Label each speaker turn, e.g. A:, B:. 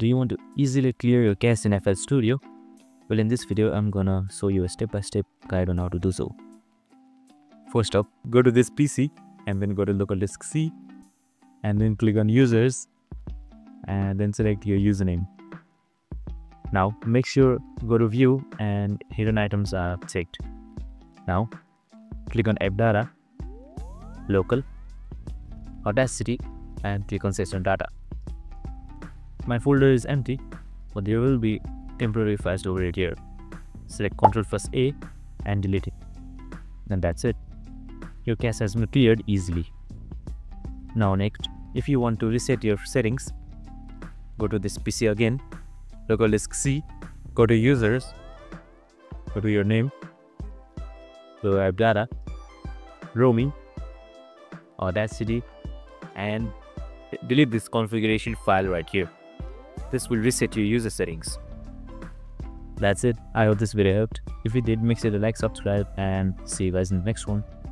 A: Do you want to easily clear your cache in FL Studio? Well, in this video, I'm gonna show you a step-by-step guide on how to do so. First up, go to this PC and then go to local disk C and then click on users and then select your username. Now make sure go to view and hidden items are checked. Now click on app data, local, Audacity and click on session data. My folder is empty, but there will be temporary files over it here. Select Ctrl+A and delete it. Then that's it. Your cache has been cleared easily. Now next, if you want to reset your settings, go to this PC again, local disk C, go to users, go to your name, go to app data, roaming, Audacity, and delete this configuration file right here. This will reset your user settings. That's it. I hope this video helped. If it did, make sure to like, subscribe, and see you guys in the next one.